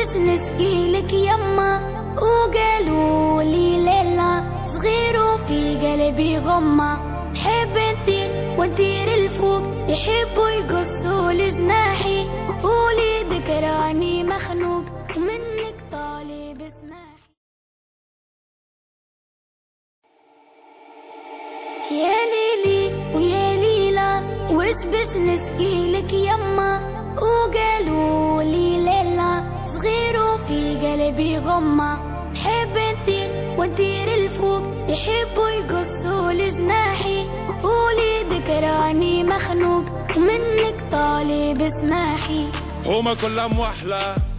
باش نشكيلك يما، وقالوا لي ليلى صغير وفي قلبي غمة، حب انتي وندير الفوق يحبوا يقصوا لجناحي، قولي ذكراني مخنوق ومنك طالب اسماحي. يا ليلي ويا ليلى وش باش نشكيلك يما، وقالوا لي ليلى صغير وفي قلبي غمة، حب انتي وندير الفوق يحبوا يقصوا لجناحي، قولي ذكراني مخنوق ومنك طالب اسماحي. هما كلهم وحلة